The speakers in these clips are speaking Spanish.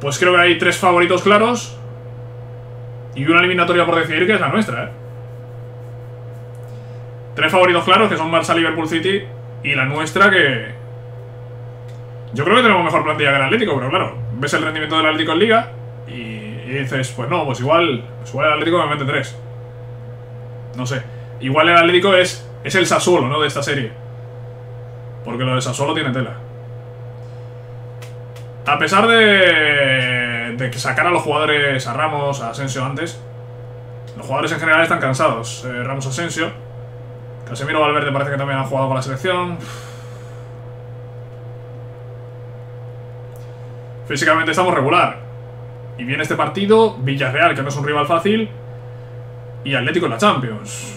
pues creo que hay 3 favoritos claros y una eliminatoria por decidir que es la nuestra, 3 favoritos claros que son Barça, Liverpool, City y la nuestra que... Yo creo que tenemos mejor plantilla que el Atlético, pero claro, ves el rendimiento del Atlético en Liga y dices, pues no, pues igual el Atlético me mete 3. No sé. Igual el Atlético es el Sassuolo, ¿no? De esta serie. Porque lo de Sassuolo tiene tela. A pesar de sacar a los jugadores, a Ramos, a Asensio antes, los jugadores en general están cansados. Ramos, Asensio. Casemiro, Valverde parece que también han jugado con la selección. Físicamente estamos regular. Y viene este partido, Villarreal, que no es un rival fácil, y Atlético en la Champions.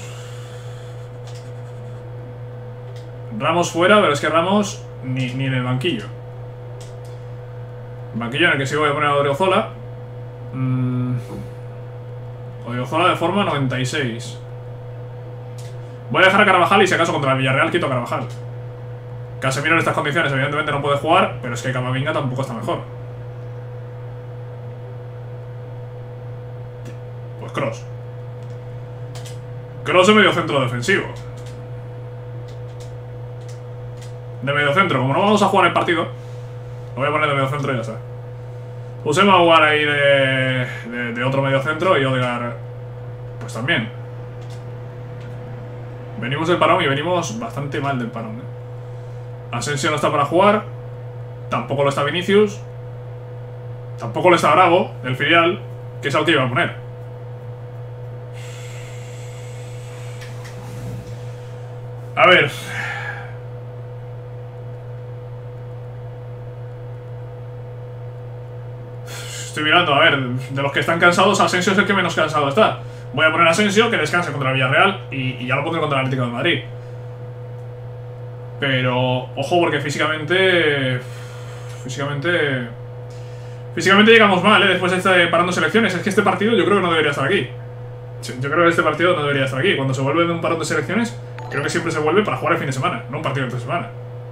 Ramos fuera, pero es que Ramos ni en el banquillo. Banquillo en el que sí voy a poner a Odriozola. Odriozola de forma 96. Voy a dejar a Carvajal y si acaso contra el Villarreal quito a Carvajal. Casemiro en estas condiciones evidentemente no puede jugar, pero es que Camavinga tampoco está mejor. Pues Kroos. Kroos de medio centro defensivo. De medio centro, como no vamos a jugar el partido, lo voy a poner de medio centro y ya está. Usemos a jugar ahí de otro medio centro y Odegaard pues también. Venimos del parón y venimos bastante mal del parón, Asensio no está para jugar. Tampoco lo está Vinicius. Tampoco lo está Bravo, del filial, que es el que iba a poner. A ver. Estoy mirando, a ver, de los que están cansados, Asensio es el que menos cansado está. Voy a poner a Asensio, que descanse contra el Villarreal, y ya lo pondré contra el Atlético de Madrid. Pero, ojo, porque físicamente llegamos mal, después de estar parando selecciones. Es que este partido yo creo que no debería estar aquí. Yo creo que este partido no debería estar aquí. Cuando se vuelve de un parón de selecciones, creo que siempre se vuelve para jugar el fin de semana, no un partido entre semana.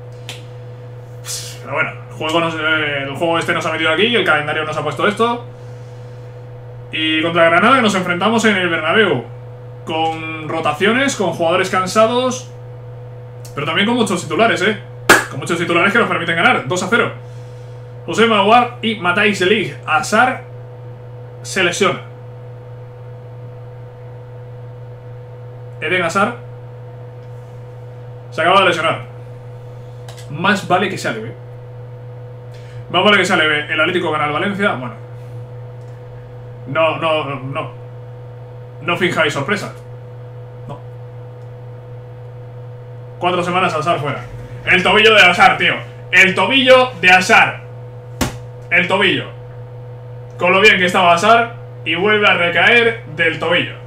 Pero bueno, el juego este nos ha metido aquí, el calendario nos ha puesto esto. Y contra Granada nos enfrentamos en el Bernabéu, con rotaciones, con jugadores cansados, pero también con muchos titulares, con muchos titulares que nos permiten ganar. 2-0. José Maguar y Matthijs de Ligt. Hazard se lesiona. Eden Hazard se acaba de lesionar. Más vale que se aleve. Más vale que se aleve. El Atlético gana al Valencia. Bueno. No finjáis sorpresa. No. 4 semanas Hazard fuera. El tobillo de Hazard, tío. El tobillo de Hazard. El tobillo. Con lo bien que estaba Hazard. Y vuelve a recaer del tobillo.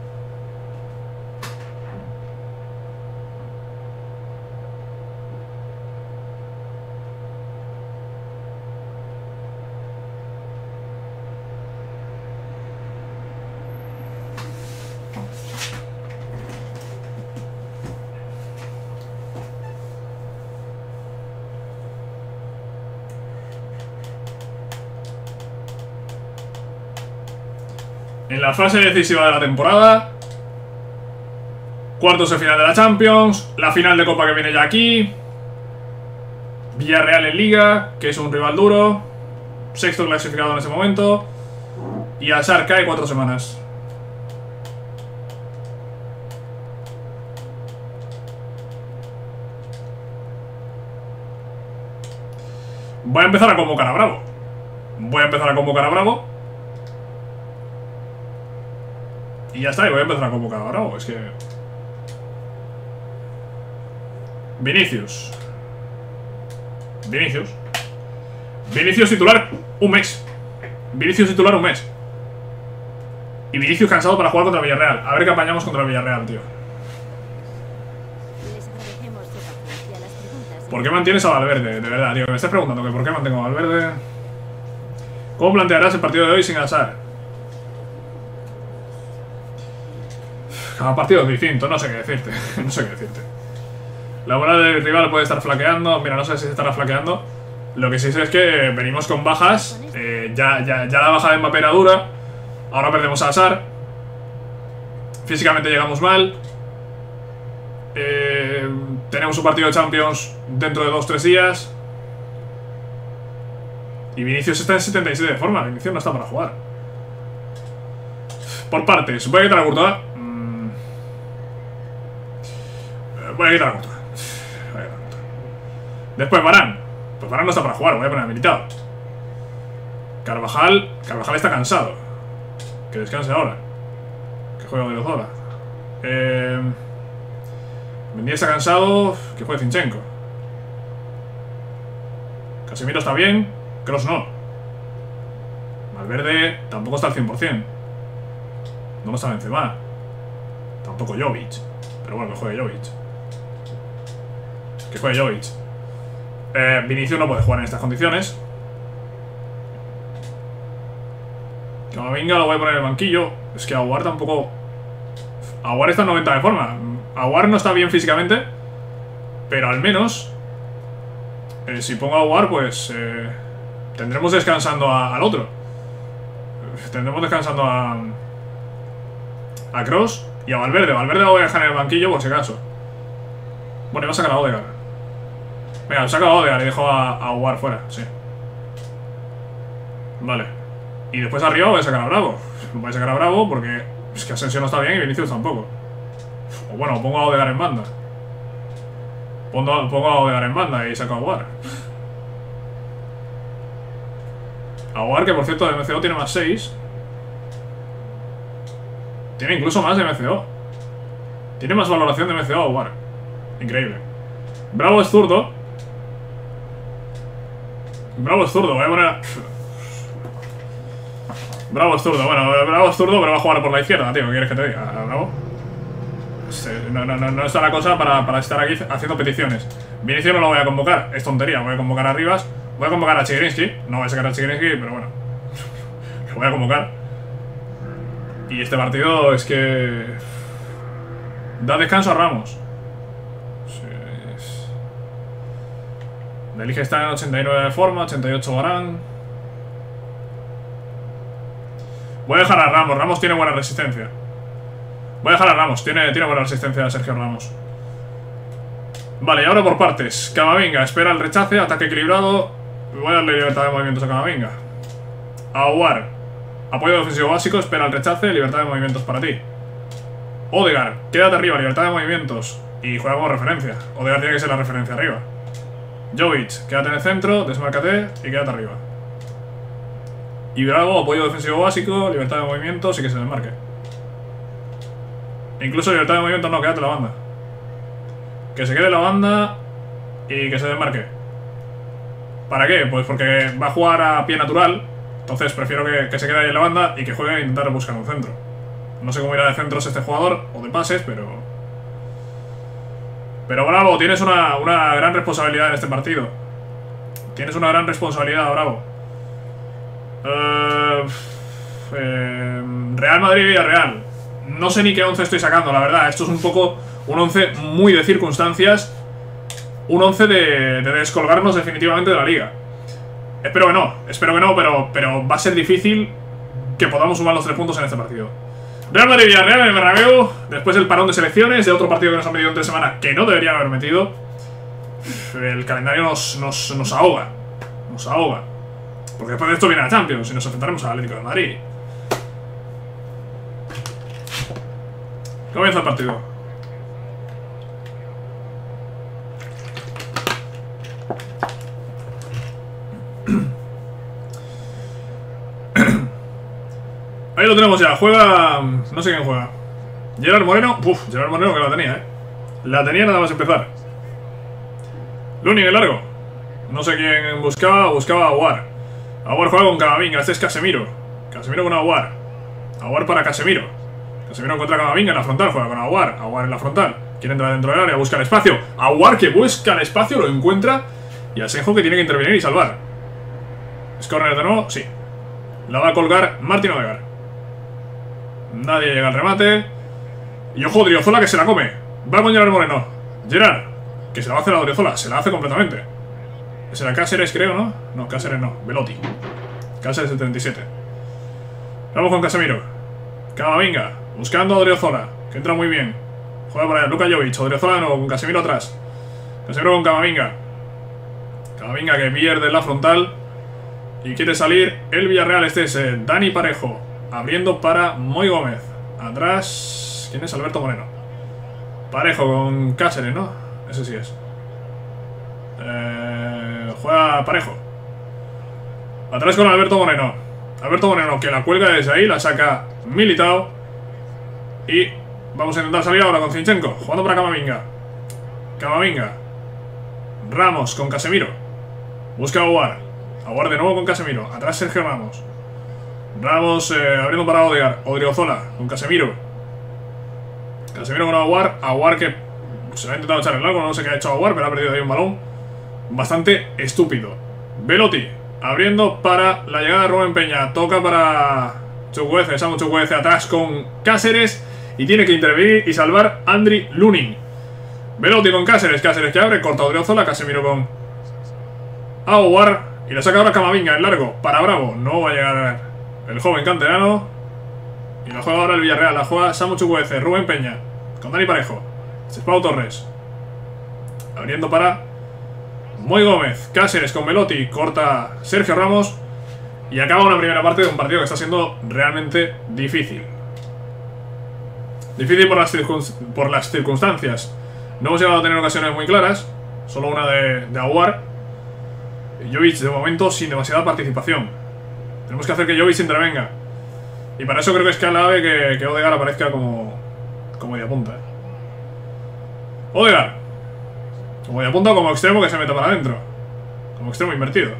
En la fase decisiva de la temporada, cuartos de final de la Champions, la final de Copa que viene ya aquí, Villarreal en Liga, que es un rival duro, sexto clasificado en ese momento, y Hazard cae 4 semanas. Voy a empezar a convocar a Bravo. Y ya está, y voy a empezar a convocar a Bravo. Es que... Vinicius titular un mes. Y Vinicius cansado para jugar contra el Villarreal. A ver qué apañamos contra el Villarreal, tío. ¿Por qué mantienes a Valverde? De verdad, tío, que me estás preguntando que por qué mantengo a Valverde. ¿Cómo plantearás el partido de hoy sin Hazard? Cada partido es distinto, no sé qué decirte. La bola del rival puede estar flaqueando. Mira, no sé si se estará flaqueando. Lo que sí sé es que venimos con bajas. Ya la baja de Mbappé era dura. Ahora perdemos a Hazard. Físicamente llegamos mal. Tenemos un partido de Champions dentro de 2-3 días. Y Vinicius está en 77 de forma. Vinicius no está para jugar. Por partes. Voy a quitar a Courtois. Voy a quitar a Courtois. Después Varane. Pues Varane no está para jugar. Voy a poner a Militao. Carvajal está cansado. Que descanse ahora. Que juegue de los horas. Mendy está cansado. Que juegue Zinchenko. Casemiro está bien. Kroos no. Valverde tampoco está al 100%. No está Benzema. Tampoco Jovic. Pero bueno, que juegue Jovic. Que juegue Jovic. Vinicius no puede jugar en estas condiciones. Camavinga lo voy a poner en el banquillo. Es que Aouar tampoco... Aouar está en 90 de forma. Aouar no está bien físicamente, pero al menos si pongo a Aouar, pues tendremos descansando al otro. Tendremos descansando a Kroos y a Valverde. Valverde lo voy a dejar en el banquillo por si acaso. Bueno, iba a sacar a Odegaard. Venga, saca a Odegaard y dejo a Aouar fuera, sí. Vale. Y después arriba voy a sacar a Bravo. Voy a sacar a Bravo porque es que Asensio no está bien y Vinicius tampoco. O bueno, pongo a Odegaard en banda. Pongo a Odegaard en banda y saco a Aouar. Aouar, que por cierto de MCO tiene más 6. Tiene incluso más de MCO. Tiene más valoración de MCO Aouar. Increíble. Bravo es zurdo. Bravo es zurdo, voy a poner... Bravo es zurdo, bueno, Bravo es zurdo, pero va a jugar por la izquierda, tío. ¿Qué quieres que te diga? Bravo. No está la cosa para estar aquí haciendo peticiones. Vinicius no lo voy a convocar, es tontería. Voy a convocar a Rivas, voy a convocar a Chigrinsky. No voy a sacar a Chigrinsky, pero bueno, lo voy a convocar. Y este partido es que... da descanso a Ramos. De Lige está en 89 de forma, 88 Varane. Voy a dejar a Ramos, Ramos tiene buena resistencia. Voy a dejar a Ramos, tiene buena resistencia a Sergio Ramos. Vale, y ahora por partes. Camavinga, espera el rechace, ataque equilibrado. Voy a darle libertad de movimientos a Camavinga. Aouar, apoyo defensivo básico, espera el rechace, libertad de movimientos para ti. Odegaard, quédate arriba, libertad de movimientos. Y juega como referencia. Odegaard tiene que ser la referencia arriba. Jovic, quédate en el centro, desmárcate y quédate arriba. Y Bravo, apoyo defensivo básico, libertad de movimientos y que se desmarque. Incluso libertad de movimientos no, quédate la banda. Que se quede la banda y que se desmarque. ¿Para qué? Pues porque va a jugar a pie natural. Entonces prefiero que se quede ahí en la banda y que juegue a intentar buscar un centro. No sé cómo irá de centros este jugador o de pases, pero Bravo, tienes una gran responsabilidad en este partido. Tienes una gran responsabilidad, Bravo. Real Madrid-Villarreal. No sé ni qué 11 estoy sacando, la verdad. Esto es un poco un 11 muy de circunstancias. Un 11 de descolgarnos definitivamente de la liga. Espero que no, pero va a ser difícil que podamos sumar los 3 puntos en este partido. Real Madrid-Villarreal en el Bernabéu. Después del parón de selecciones, de otro partido que nos han metido entre semana que no deberían haber metido. El calendario nos ahoga. Nos ahoga. Porque después de esto viene la Champions y nos enfrentaremos al Atlético de Madrid. Comienza el partido. Ahí lo tenemos ya. Juega... no sé quién juega. Gerard Moreno. Uf, Gerard Moreno que la tenía, La tenía nada más empezar. Lunin el largo. No sé quién buscaba. Buscaba a Aouar. Aouar juega con Camavinga. Este es Casemiro. Casemiro con Aouar. Aouar para Casemiro. Casemiro encuentra a Camavinga en la frontal. Juega con Aouar. Aouar en la frontal. Quiere entrar dentro del área. Busca el espacio. Aouar que busca el espacio. Lo encuentra. Y Asenjo que tiene que intervenir y salvar. ¿Es córner de nuevo? Sí. La va a colgar Martín Odegaard. Nadie llega al remate. Y ojo, Odriozola que se la come. Va con Gerard Moreno. Gerard, que se la va a hacer a Odriozola. Se la hace completamente. Será Cáceres, creo, ¿no? No, Cáceres no, Velotti. Cáceres 77. Vamos con Casemiro. Camavinga, buscando a Odriozola, que entra muy bien. Juega por allá, Luka Jovic, Odriozola de nuevo, con Casemiro atrás. Casemiro con Camavinga. Camavinga que pierde la frontal y quiere salir el Villarreal. Este es Dani Parejo, abriendo para Moy Gómez. Atrás, ¿quién es? Alberto Moreno. Parejo con Cáceres, ¿no? Ese sí es. Juega Parejo. Atrás con Alberto Moreno. Alberto Moreno que la cuelga desde ahí, la saca Militao. Y vamos a intentar salir ahora con Zinchenko, jugando para Camavinga. Camavinga. Ramos con Casemiro. Busca a Aouar. Aouar de nuevo con Casemiro. Atrás Sergio Ramos. Ramos abriendo para Odegaard. Odriozola con Casemiro. Casemiro con Aouar. Aouar que se lo ha intentado echar en largo. No sé qué ha hecho Aouar, pero ha perdido ahí un balón bastante estúpido. Velotti abriendo para la llegada de Rubén Peña. Toca para Chukwueze. Samu Chukwueze atrás con Cáceres. Y tiene que intervenir y salvar Andriy Lunin. Velotti con Cáceres. Cáceres que abre. Corta Odriozola. Casemiro con Aouar. Y la saca ahora Camavinga en largo para Bravo. No va a llegar el joven canterano. Y la juega ahora el Villarreal. La juega Samu Chukwueze. Rubén Peña con Dani Parejo. Este es Pau Torres. Abriendo para Moy Gómez. Cáceres con Velotti. Corta Sergio Ramos. Y acaba una primera parte de un partido que está siendo realmente difícil. Difícil por las circunstancias. No hemos llegado a tener ocasiones muy claras. Solo una de Aouar. Jovic de momento sin demasiada participación. Tenemos que hacer que Jovic intervenga. Y para eso creo que es clave que Odegaard aparezca como mediapunta. Odegaard. Como mediapunta o como extremo que se meta para adentro. Como extremo invertido.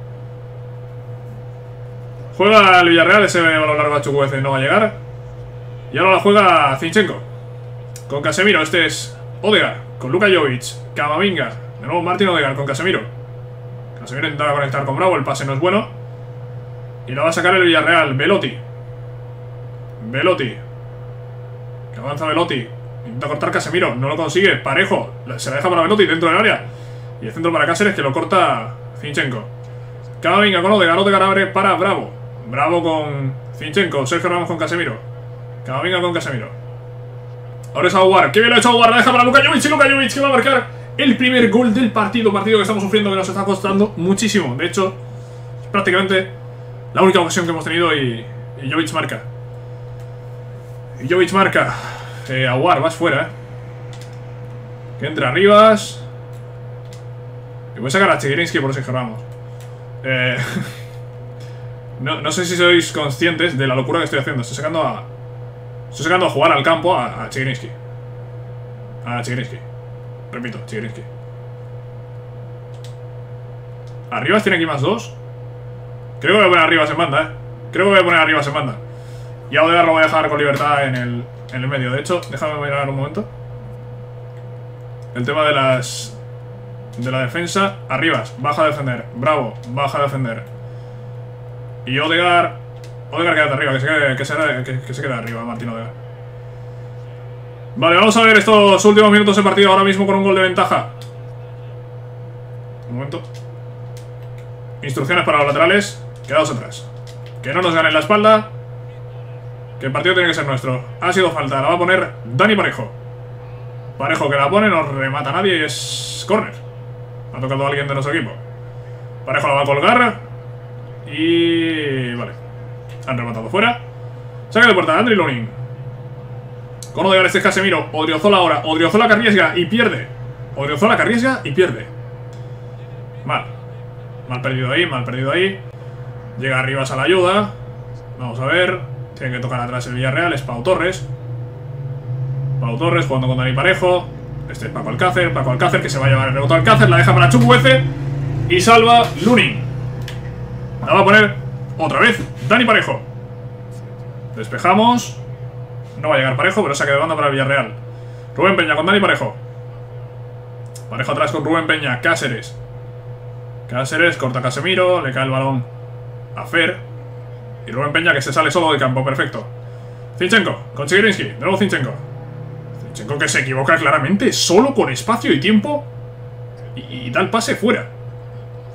Juega el Villarreal. Ese balón largo a Chukwueze no va a llegar. Y ahora la juega Zinchenko con Casemiro. Este es Odegaard con Luka Jovic. Camavinga. De nuevo Martin Odegaard con Casemiro. Casemiro intentaba conectar con Bravo. El pase no es bueno. Y la va a sacar el Villarreal. Velotti. Velotti. Que avanza Velotti. Intenta cortar Casemiro. No lo consigue. Parejo. Se la deja para Velotti dentro del área. Y el centro para Cáceres que lo corta Zinchenko. Camavinga con Odegaard. Odegaard abre para Bravo. Bravo con Zinchenko. Sergio Ramos con Casemiro. Camavinga con Casemiro. Ahora es Aouar. Que bien lo ha hecho Aouar. La deja para Luka Jovic. Y Luka Jovic que va a marcar el primer gol del partido. Partido que estamos sufriendo, que nos está costando muchísimo. De hecho, es prácticamente la única ocasión que hemos tenido y Jovic marca. Y Jovic marca. Aouar, vas fuera, Que entra Rivas. Y voy a sacar a Chigrinsky por Sergio Ramos. No sé si sois conscientes de la locura que estoy haciendo. Estoy sacando a jugar al campo a Chigrinsky. A Chigrinsky. Repito, Chigrinsky. Arribas tiene aquí más dos. Creo que voy a poner a Rivas en banda, Creo que voy a poner a Rivas en banda. Y a Odegaard lo voy a dejar con libertad en el medio. De hecho, déjame mirar un momento. El tema de la defensa. Arribas, baja a defender. Bravo, baja a defender. Y Odegaard quédate arriba, que se quede arriba, Martín Odegaard. Vale, vamos a ver estos últimos minutos de partido. Ahora mismo con un gol de ventaja. Un momento. Instrucciones para los laterales. Quedaos atrás. Que no nos ganen la espalda. Que el partido tiene que ser nuestro. Ha sido falta, la va a poner Dani Parejo. Parejo que la pone, no remata a nadie y es córner. Ha tocado a alguien de nuestro equipo. Parejo la va a colgar. Y... vale. Han rematado fuera. Saca de puerta, Andriy Lunin. Con Odegaard, este es Casemiro. Odriozola ahora. Odriozola que arriesga y pierde. Odriozola que arriesga y pierde. Mal. Mal perdido ahí. Llega Rivas a la ayuda. Vamos a ver. Tiene que tocar atrás el Villarreal. Es Pau Torres. Pau Torres jugando con Dani Parejo. Este es Paco Alcácer. Paco Alcácer que se va a llevar el rebote a Alcácer. La deja para Chukwueze. Y salva Lunin. La va a poner otra vez Dani Parejo. Despejamos. No va a llegar Parejo, pero saque de banda para el Villarreal. Rubén Peña con Dani Parejo. Parejo atrás con Rubén Peña. Cáceres. Cáceres corta a Casemiro. Le cae el balón a Fer. Y Rubén Peña que se sale solo del campo. Perfecto. Zinchenko con Chigrinsky. De nuevo Zinchenko. Zinchenko que se equivoca claramente. Solo con espacio y tiempo. Y da el pase fuera.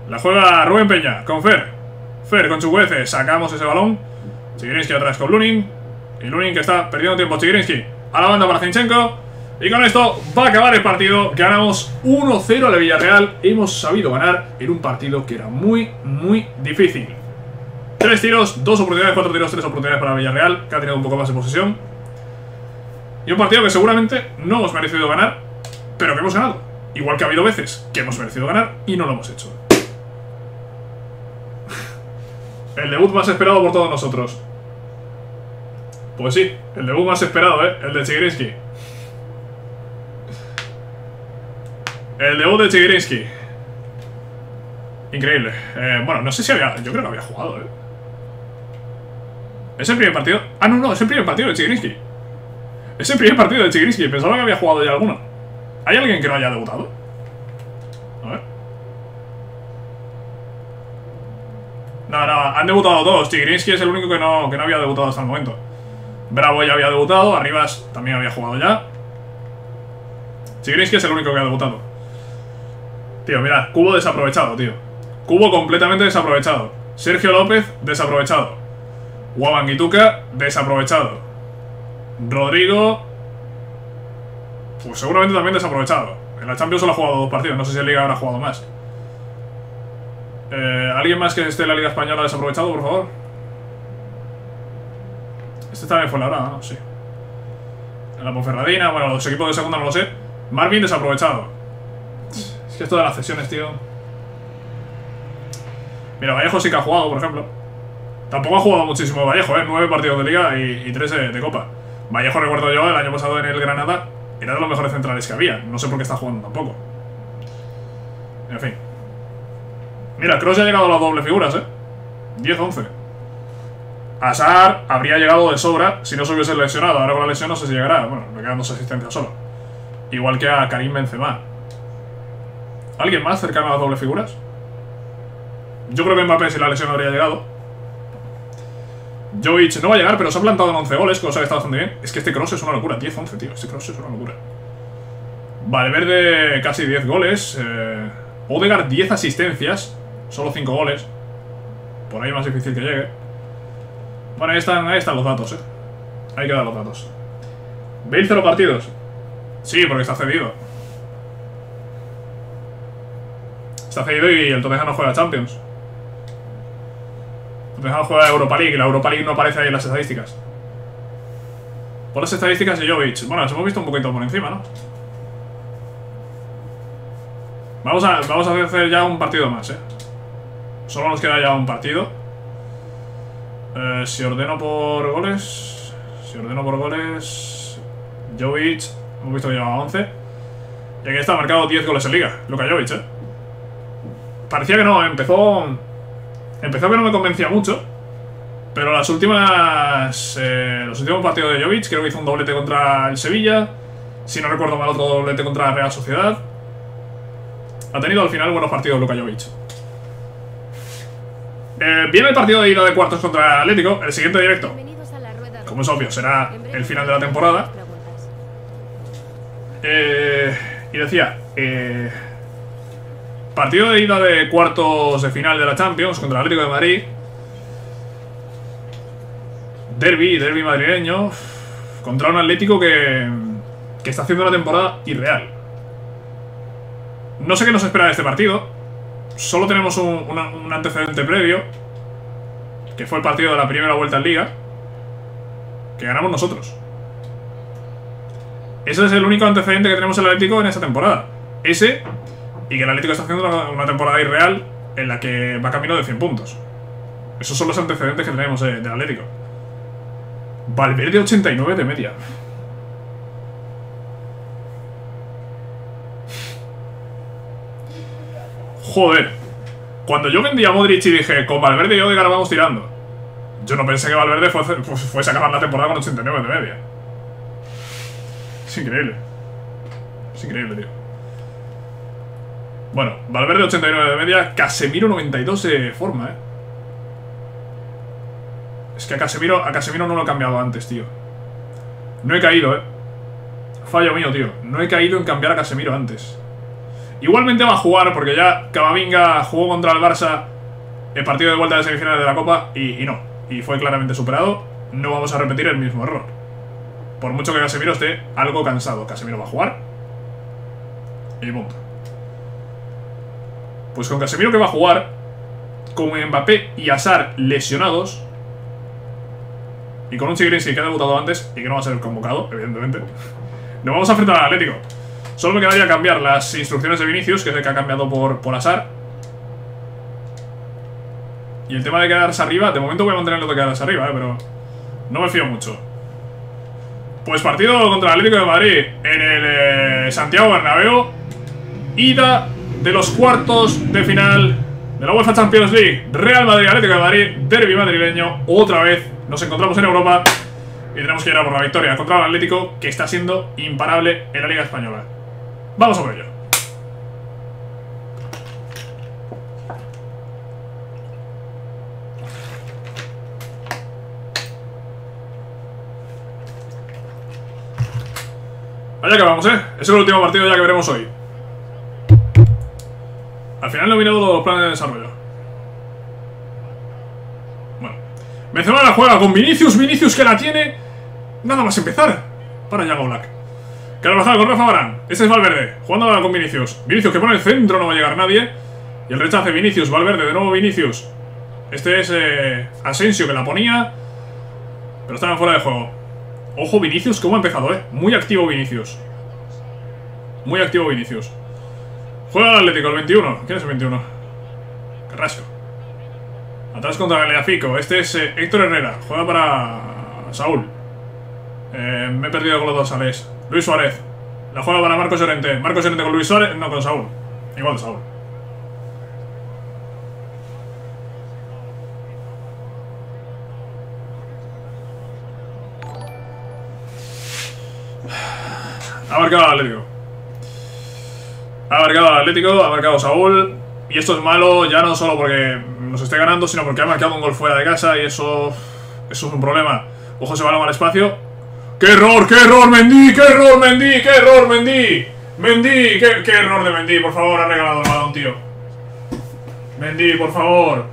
La juega Rubén Peña con Fer. Fer con Chukwueze. Sacamos ese balón. Chigrinsky atrás con Lunin. Y Lunin que está perdiendo tiempo. Chigrinsky a la banda para Zinchenko. Y con esto va a acabar el partido. Ganamos 1-0 al Villarreal. Hemos sabido ganar en un partido que era muy, muy difícil. 3 tiros, 2 oportunidades, 4 tiros, 3 oportunidades para Villarreal, que ha tenido un poco más de posesión. Y un partido que seguramente no hemos merecido ganar, pero que hemos ganado. Igual que ha habido veces que hemos merecido ganar y no lo hemos hecho. El debut más esperado por todos nosotros. Pues sí, el debut más esperado, el de Chigrinsky. El debut de Chigrinsky. Increíble. Bueno, no sé si había... Yo creo que había jugado, ¿Es el primer partido? Ah, no, es el primer partido de Chigrinsky. Es el primer partido de Chigrinsky. Pensaba que había jugado ya alguno. ¿Hay alguien que no haya debutado? A ver. No, han debutado todos. Chigrinsky es el único que no había debutado hasta el momento. Bravo ya había debutado. Arribas también había jugado ya. Chigrinsky es el único que ha debutado. Tío, mirad, Cubo desaprovechado, tío. Cubo completamente desaprovechado. Sergio López, desaprovechado. Guabanguituca, desaprovechado. Rodrigo, pues seguramente también desaprovechado. En la Champions solo ha jugado 2 partidos. No sé si en Liga habrá jugado más. ¿Alguien más que esté en la Liga Española desaprovechado, por favor? Este también fue la hora, ¿no? Sí. En la Ponferradina, bueno, los equipos de segunda no lo sé. Marvin desaprovechado. Es que esto de las cesiones, tío. Mira, Vallejo sí que ha jugado, por ejemplo. Tampoco ha jugado muchísimo Vallejo, 9 partidos de Liga y 3 de Copa. Vallejo, recuerdo yo, el año pasado en el Granada, era de los mejores centrales que había. No sé por qué está jugando tampoco. En fin. Mira, Kroos ya ha llegado a las doble figuras, 10-11. Hazard habría llegado de sobra si no se hubiese lesionado. Ahora con la lesión no sé si llegará. Bueno, le quedan 2 asistencias solo. Igual que a Karim Benzema. ¿Alguien más cercano a las doble figuras? Yo creo que Mbappé, si la lesión habría llegado. Jovic no va a llegar, pero se ha plantado en 11 goles, cosa que está bastante bien. Es que este Kroos es una locura, 10-11, tío. Este Kroos es una locura. Valverde casi 10 goles. Odegaard 10 asistencias. Solo 5 goles. Por ahí más difícil que llegue. Bueno, ahí están los datos, Ahí quedan los datos. Bale 0 partidos. Sí, porque está cedido. Está cedido y el Tottenham no juega Champions. El Tottenham juega Europa League y la Europa League no aparece ahí en las estadísticas. Por las estadísticas de Jovic. Bueno, las hemos visto un poquito por encima, ¿no? Vamos a hacer ya un partido más, Solo nos queda ya un partido. Si ordeno por goles. Jovic. Hemos visto que llevaba 11. Y aquí está, marcado 10 goles en Liga. Luka Jovic, Parecía que no, empezó que no me convencía mucho. Pero los últimos partidos de Jovic, creo que hizo un doblete contra el Sevilla. Si no recuerdo mal, otro doblete contra la Real Sociedad. Ha tenido al final buenos partidos Luka Jovic. Viene el partido de ida de cuartos contra el Atlético. El siguiente directo, como es obvio, será el final de la temporada. Y decía, partido de ida de cuartos de final de la Champions contra el Atlético de Madrid. Derbi madrileño contra un Atlético que está haciendo una temporada irreal. No sé qué nos espera de este partido. Solo tenemos un antecedente previo, que fue el partido de la primera vuelta en Liga, que ganamos nosotros. Ese es el único antecedente que tenemos en el Atlético en esta temporada. Ese, y que el Atlético está haciendo una temporada irreal en la que va camino de 100 puntos. Esos son los antecedentes que tenemos del Atlético. Valverde 89 de media. Joder. Cuando yo vendí a Modric y dije, con Valverde y Odegaard vamos tirando, yo no pensé que Valverde fuese a acabar la temporada con 89 de media. Es increíble. Es increíble, tío. Bueno, Valverde 89 de media, Casemiro 92 de forma, Es que a Casemiro no lo he cambiado antes, tío. No he caído, Fallo mío, tío. No he caído en cambiar a Casemiro antes. Igualmente va a jugar, porque ya Camavinga jugó contra el Barça el partido de vuelta de semifinales de la Copa y no. Y fue claramente superado. No vamos a repetir el mismo error. Por mucho que Casemiro esté algo cansado. Casemiro va a jugar. Y punto. Pues con Casemiro que va a jugar, con Mbappé y Hazard lesionados, y con un Chigrinsky que ha debutado antes y que no va a ser convocado, evidentemente, nos vamos a enfrentar al Atlético. Solo me quedaría cambiar las instrucciones de Vinicius, que es el que ha cambiado por Hazard. Y el tema de quedarse arriba, de momento voy a mantenerlo de quedarse arriba, pero no me fío mucho. Pues partido contra el Atlético de Madrid en el Santiago Bernabéu. Ida de los cuartos de final de la UEFA Champions League. Real Madrid, Atlético de Madrid, derbi madrileño. Otra vez nos encontramos en Europa y tenemos que ir a por la victoria contra el Atlético, que está siendo imparable en la Liga Española. Vamos a por ello. Allá que vamos, es el último partido ya que veremos hoy. Al final no he mirado los planes de desarrollo. Bueno, Benzema la juega con Vinicius. Vinicius que la tiene nada más empezar para Yago Black. Carvajal con Rafa Varane. Este es Valverde, jugando con Vinicius. Vinicius que pone el centro, no va a llegar nadie. Y el rechace Vinicius, Valverde, de nuevo Vinicius. Este es Asensio que la ponía, pero estaban fuera de juego. Ojo Vinicius, cómo ha empezado, muy activo Vinicius. Muy activo Vinicius. Juega el Atlético, el 21. ¿Quién es el 21? Carrasco. Atrás contra Galeafico. Este es Héctor Herrera. Juega para Saúl. Me he perdido con los dos Suárez. Luis Suárez. La juega para Marcos Llorente. Marcos Llorente con Luis Suárez. No, con Saúl. Igual de Saúl. Ha marcado al Atlético. Ha marcado al Atlético, ha marcado Saúl. Y esto es malo ya no solo porque nos esté ganando, sino porque ha marcado un gol fuera de casa. Y eso es un problema. Ojo ese balón al espacio. ¡Qué error! ¡Qué error, Mendy! ¡Qué error, Mendy! ¡Qué error, Mendy! ¡Mendy! ¡Qué error de Mendy! Por favor, ha regalado el balón, tío. Mendy, por favor.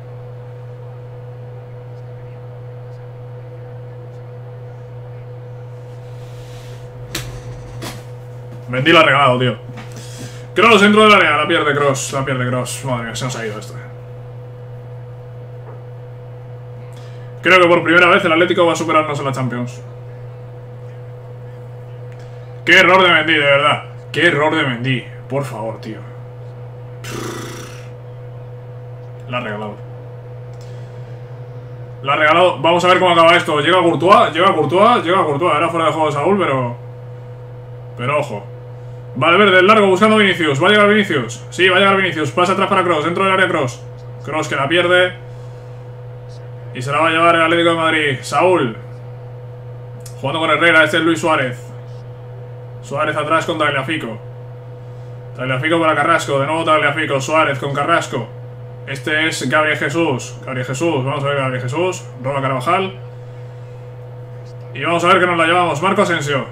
Mendy la ha regalado, tío. Kroos dentro del área, la pierde Kroos. La pierde Kroos. Madre mía, se nos ha ido esto. Creo que por primera vez el Atlético va a superarnos en la Champions. Qué error de Mendy, de verdad. Qué error de Mendy. Por favor, tío. La ha regalado. La ha regalado. Vamos a ver cómo acaba esto. Llega Courtois. Llega Courtois. Llega Courtois. Era fuera de juego de Saúl, pero ojo. Valverde, el largo, buscando a Vinicius. ¿Va a llegar Vinicius? Sí, va a llegar Vinicius. Pasa atrás para Kroos, dentro del área Kroos. Kroos que la pierde. Y se la va a llevar el Atlético de Madrid. Saúl. Jugando con Herrera, este es Luis Suárez. Suárez atrás con Tagliafico. Tagliafico para Carrasco, de nuevo Tagliafico. Suárez con Carrasco. Este es Gabriel Jesús. Gabriel Jesús, vamos a ver Gabriel Jesús. Roba Carvajal. Y vamos a ver que nos la llevamos. Marco Asensio.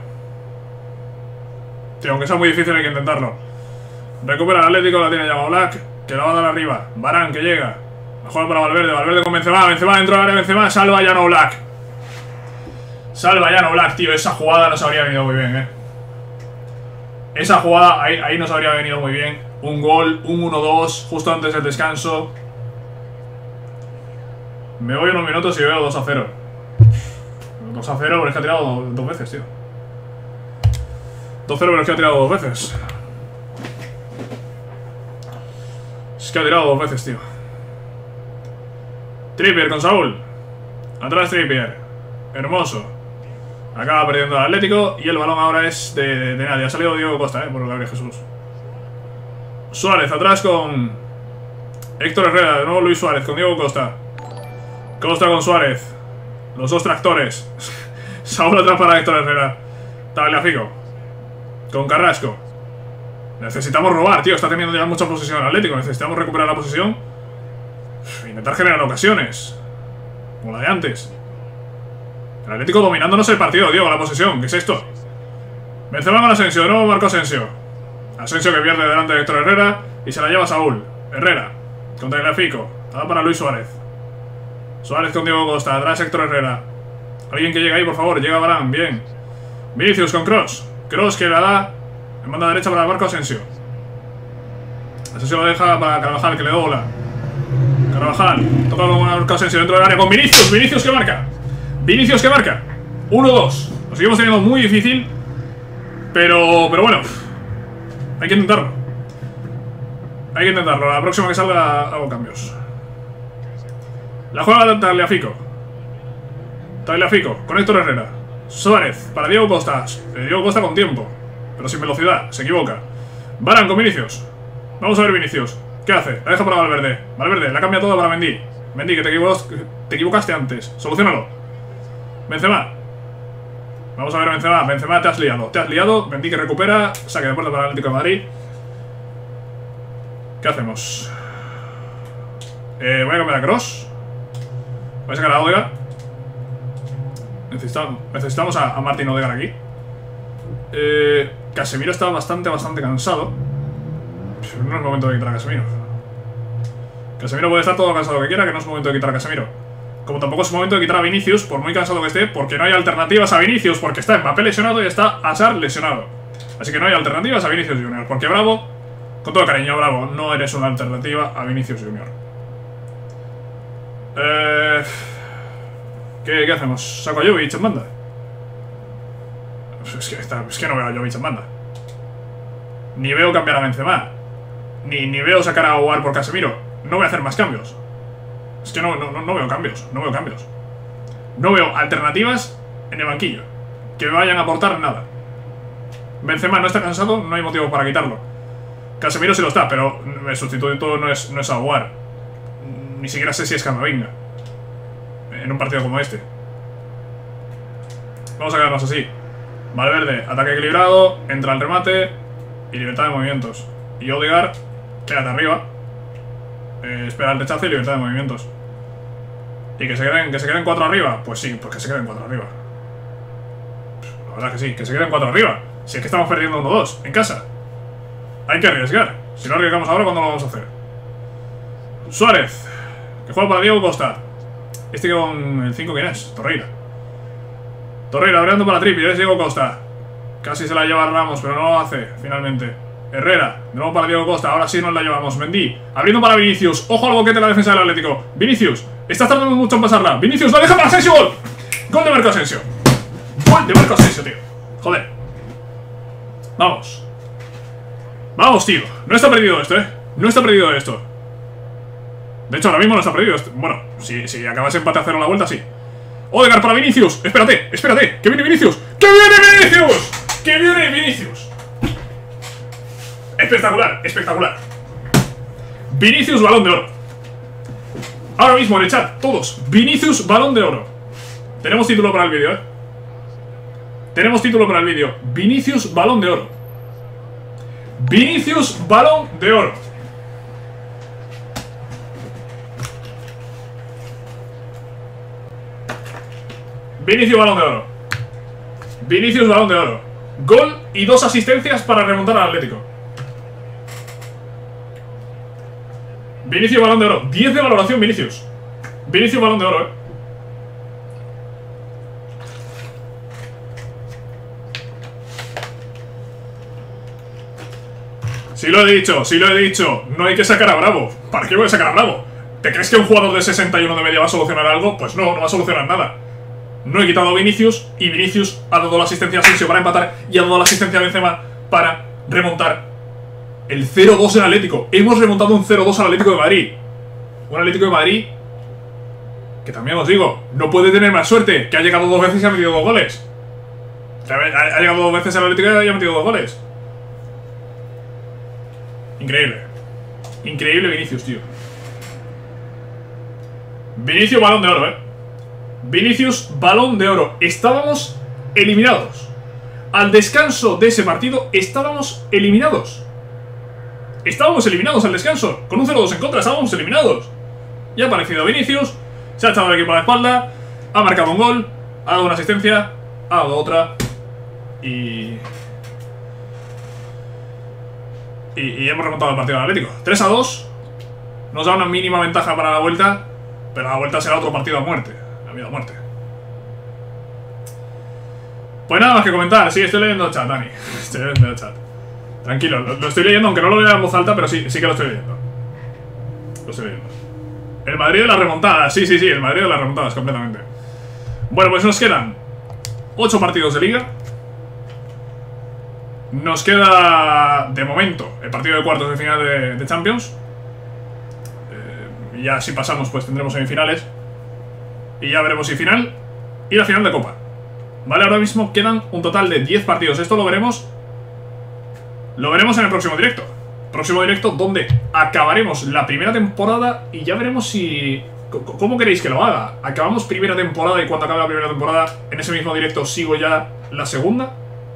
Tío, aunque sea muy difícil hay que intentarlo. Recupera el Atlético, la tiene Yago Black, que la va a dar arriba. Varane que llega. La juega para Valverde, Valverde con Benzema. Benzema dentro del área, Benzema, salva Yago Black. Salva Yago Black, tío. Esa jugada nos habría venido muy bien, Esa jugada ahí nos habría venido muy bien. Un gol, un 1-2, justo antes del descanso. Me voy unos minutos y veo 2-0. 2-0, pero es que ha tirado dos veces, tío. 2-0, pero es que ha tirado dos veces. Es que ha tirado dos veces, tío. Trippier con Saúl. Atrás Trippier. Hermoso. Acaba perdiendo el Atlético. Y el balón ahora es de nadie. Ha salido Diego Costa, por Gabriel Jesús. Suárez atrás con Héctor Herrera. De nuevo Luis Suárez con Diego Costa. Costa con Suárez. Los dos tractores. Saúl atrás para Héctor Herrera. Tagliafico con Carrasco. Necesitamos robar, tío. Está teniendo ya mucha posesión el Atlético. Necesitamos recuperar la posesión. Intentar generar ocasiones como la de antes. El Atlético dominándonos el partido, tío, con la posesión. ¿Qué es esto? Benzema con Asensio. De nuevo Marco Asensio. Asensio que pierde delante de Héctor Herrera y se la lleva Saúl. Herrera, contra Tagliafico. Nada para Luis Suárez. Suárez con Diego Costa, atrás Héctor Herrera. Alguien que llegue ahí, por favor, llega Varane, bien. Vinicius con Kroos. Kroos que la da en banda derecha para Marco Asensio. Asensio lo deja para Carvajal, que le dobla. Carvajal, toca con Marco Asensio dentro del área con Vinicius. Vinicius que marca. Vinicius que marca. 1-2. Lo seguimos teniendo muy difícil. Pero bueno, hay que intentarlo. Hay que intentarlo. La próxima que salga hago cambios. La juega Tagliafico. Tagliafico con Héctor Herrera. Suárez para Diego Costa. Diego Costa con tiempo, pero sin velocidad. Se equivoca. Varane con Vinicius. Vamos a ver Vinicius. ¿Qué hace? La deja para Valverde. Valverde, la cambia toda para Mendy. Mendy, que te equivocaste antes. Solucionalo. Benzema. Vamos a ver Benzema. Benzema, te has liado. Te has liado. Mendy que recupera. Saque de puerta para el Atlético de Madrid. ¿Qué hacemos? Voy a cambiar a Kroos. Voy a sacar a Odegaard. Necesitamos a Martín Odegaard aquí. Casemiro está bastante cansado. No es momento de quitar a Casemiro. Casemiro puede estar todo cansado que quiera, que no es momento de quitar a Casemiro. Como tampoco es momento de quitar a Vinicius, por muy cansado que esté, porque no hay alternativas a Vinicius, porque está Mbappé lesionado y está Hazard lesionado. Así que no hay alternativas a Vinicius Junior, porque Bravo, con todo cariño, Bravo, no eres una alternativa a Vinicius Junior. ¿Qué hacemos? ¿Saco a Jovic en banda? Es que no veo a Jovic en banda. Ni veo cambiar a Benzema. Ni veo sacar a Aouar por Casemiro. No voy a hacer más cambios. Es que no veo cambios. No veo cambios. No veo alternativas en el banquillo que me vayan a aportar nada. Benzema no está cansado, no hay motivo para quitarlo. Casemiro sí lo está, pero el sustituto no es Aouar. Ni siquiera sé si es Camavinga en un partido como este. Vamos a quedarnos así. Valverde, ataque equilibrado, entra al remate y libertad de movimientos. Y Odegaard, quédate arriba. Espera el rechazo y libertad de movimientos. Y que se queden 4 arriba. Pues sí, pues que se queden 4 arriba. La verdad que sí, que se queden 4 arriba. Si es que estamos perdiendo 1-2 en casa. Hay que arriesgar. Si no arriesgamos ahora, ¿cuándo lo vamos a hacer? Suárez, que juega para Diego Costa. Este con el 5, ¿quién es? Torreira. Torreira abriendo para Trippier, es Diego Costa. Casi se la lleva Ramos, pero no lo hace, finalmente. Herrera, de nuevo para Diego Costa, ahora sí nos la llevamos. Mendy, abriendo para Vinicius. Ojo al boquete de la defensa del Atlético. Vinicius, estás tardando mucho en pasarla. Vinicius, la deja para Asensio, gol. Gol de Marco Asensio. Gol de Marco Asensio, tío. Joder. Vamos. Vamos, tío. No está perdido esto, No está perdido esto. De hecho, ahora mismo no está perdido esto. Bueno, si acabase empate a 0 la vuelta, sí. Odegaard para Vinicius. Espérate. Que viene Vinicius. ¡Que viene Vinicius! ¡Que viene Vinicius! Espectacular. Vinicius, balón de oro. Ahora mismo en el chat, todos. Vinicius, balón de oro. Tenemos título para el vídeo, Tenemos título para el vídeo. Vinicius, balón de oro. Vinicius, balón de oro. Vinicius, balón de oro. Vinicius, balón de oro. Gol y 2 asistencias para remontar al Atlético. Vinicius, balón de oro. 10 de valoración, Vinicius. Vinicius, balón de oro, Sí lo he dicho. No hay que sacar a Bravo. ¿Para qué voy a sacar a Bravo? ¿Te crees que un jugador de 61 de media va a solucionar algo? Pues no va a solucionar nada. No he quitado a Vinicius y Vinicius ha dado la asistencia a Asensio para empatar y ha dado la asistencia a Benzema para remontar el 0-2 en Atlético. Hemos remontado un 0-2 al Atlético de Madrid. Un Atlético de Madrid que también os digo, no puede tener más suerte, que ha llegado 2 veces y ha metido 2 goles. Ha llegado 2 veces al Atlético y ha metido 2 goles. Increíble Vinicius, tío. Vinicius, balón de oro, Vinicius, balón de oro. Estábamos eliminados. Al descanso de ese partido estábamos eliminados. Estábamos eliminados al descanso. Con un 0-2 en contra estábamos eliminados. Ya ha aparecido Vinicius. Se ha echado el equipo a la espalda. Ha marcado un gol. Ha dado una asistencia. Ha dado otra. Y Y hemos remontado el partido del Atlético. 3-2. Nos da una mínima ventaja para la vuelta. Pero la vuelta será otro partido a muerte. A vida o muerte. Pues nada más que comentar. Sí, estoy leyendo el chat, Dani. Estoy leyendo el chat. Tranquilo, lo estoy leyendo, aunque no lo lea en voz alta, pero sí que lo estoy leyendo. Lo estoy leyendo. El Madrid de las remontadas. Sí, el Madrid de las remontadas, completamente. Bueno, pues nos quedan 8 partidos de Liga. Nos queda, de momento, el partido de cuartos de final de Champions. Y ya si pasamos, pues tendremos semifinales. Y ya veremos si final y la final de Copa. Vale, ahora mismo quedan un total de 10 partidos. Esto lo veremos en el próximo directo. Próximo directo donde acabaremos la primera temporada. Y ya veremos si... ¿Cómo queréis que lo haga? ¿Acabamos primera temporada y cuando acabe la primera temporada en ese mismo directo sigo ya la segunda?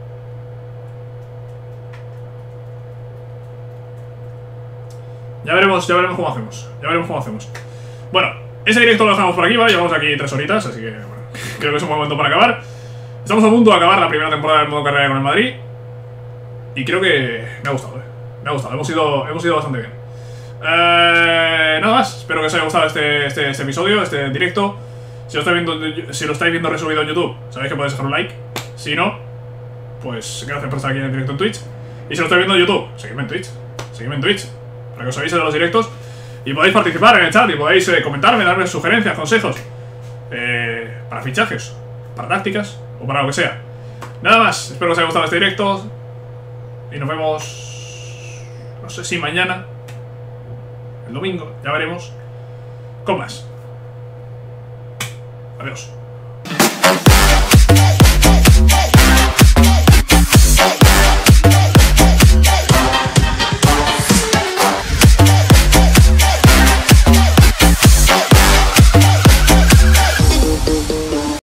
Ya veremos cómo hacemos. Ya veremos cómo hacemos. Bueno, ese directo lo dejamos por aquí, ¿vale? Llevamos aquí 3 horitas, así que bueno, creo que es un buen momento para acabar. Estamos a punto de acabar la primera temporada del modo carrera con el Madrid. Y creo que me ha gustado, me ha gustado, hemos ido bastante bien. Nada más, espero que os haya gustado este episodio, este directo. Si lo estáis viendo resubido en YouTube, sabéis que podéis dejar un like. Si no, pues gracias por estar aquí en el directo en Twitch. Y si lo estáis viendo en YouTube, seguidme en Twitch, para que os avise de los directos. Y podéis participar en el chat y podéis comentarme, darme sugerencias, consejos, para fichajes, para tácticas o para lo que sea. Nada más, espero que os haya gustado este directo. Y nos vemos, no sé si mañana, el domingo, ya veremos, con más. Adiós.